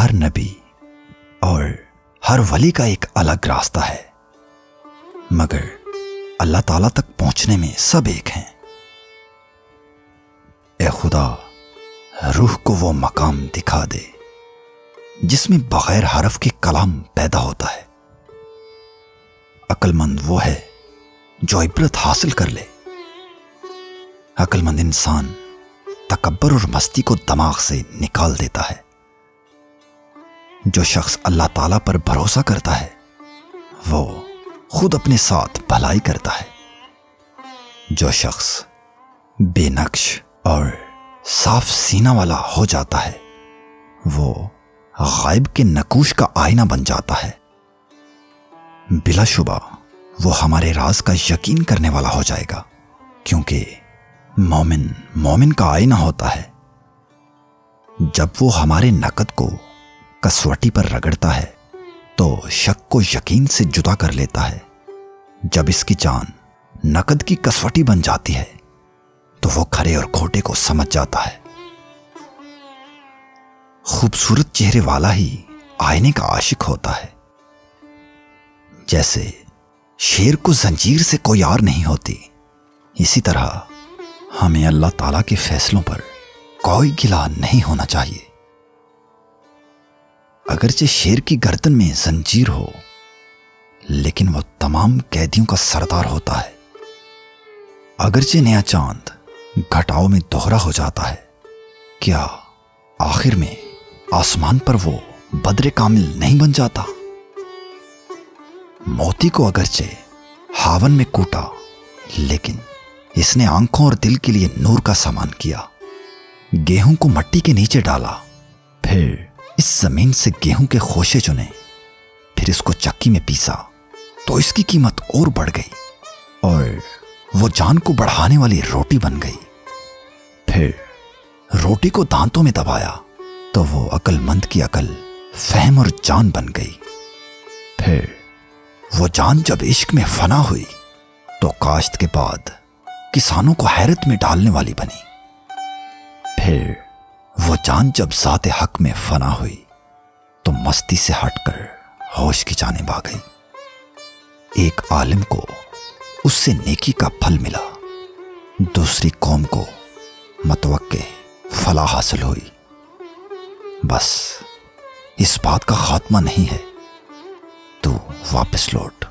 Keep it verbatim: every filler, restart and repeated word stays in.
ہر نبی اور ہر ولی کا ایک الگ راستہ ہے، مگر اللہ تعالیٰ تک پہنچنے میں سب ایک ہیں۔ اے خدا، روح کو وہ مقام دکھا دے جس میں بغیر حرف کے کلام پیدا ہوتا ہے۔ عقل مند وہ ہے جو عبرت حاصل کر لے۔ عقل مند انسان تکبر اور مستی کو دماغ سے نکال دیتا ہے۔ جو شخص اللہ تعالیٰ پر بھروسہ کرتا ہے وہ خود اپنے ساتھ بھلائی کرتا ہے۔ جو شخص بے نقش اور صاف سینہ والا ہو جاتا ہے وہ غائب کے نقوش کا آئینہ بن جاتا ہے۔ بلا شبہ وہ ہمارے راز کا یقین کرنے والا ہو جائے گا، کیونکہ مومن مومن کا آئینہ ہوتا ہے۔ جب وہ ہمارے نقد کو کسوٹی پر رگڑتا ہے تو شک کو یقین سے جدا کر لیتا ہے۔ جب اس کی جان نقد کی کسوٹی بن جاتی ہے تو وہ کھرے اور کھوٹے کو سمجھ جاتا ہے۔ خوبصورت چہرے والا ہی آئینے کا عاشق ہوتا ہے۔ جیسے شیر کو زنجیر سے کوئی آر نہیں ہوتی، اسی طرح ہمیں اللہ تعالیٰ کے فیصلوں پر کوئی گلہ نہیں ہونا چاہیے۔ اگرچہ شیر کی گردن میں زنجیر ہو لیکن وہ تمام قیدیوں کا سردار ہوتا ہے۔ اگرچہ نیا چاند گھٹاؤ میں دوہرا ہو جاتا ہے، کیا آخر میں آسمان پر وہ بدر کامل نہیں بن جاتا؟ موتی کو اگرچہ ہاون میں کوٹا لیکن اس نے آنکھوں اور دل کے لیے نور کا سامان کیا۔ گیہوں کو مٹی کے نیچے ڈالا، پھر اس زمین سے گیہوں کے خوشے چنے، پھر اس کو چکی میں پیسا تو اس کی قیمت اور بڑھ گئی اور وہ جان کو بڑھانے والی روٹی بن گئی۔ پھر روٹی کو دانتوں میں دبایا تو وہ عقل مند کی عقل، فہم اور جان بن گئی۔ پھر وہ جان جب عشق میں فنا ہوئی تو کاشت کے بعد کسانوں کو حیرت میں ڈالنے والی بنی۔ پھر وہ جان جب ذات حق میں فنا ہوئی تو مستی سے ہٹ کر ہوش کی جانب آ گئی۔ ایک عالم کو اس سے نیکی کا پھل ملا، دوسری قوم کو متوقع فلاح حاصل ہوئی۔ بس اس بات کا خاتمہ نہیں ہے، تو واپس لوٹ۔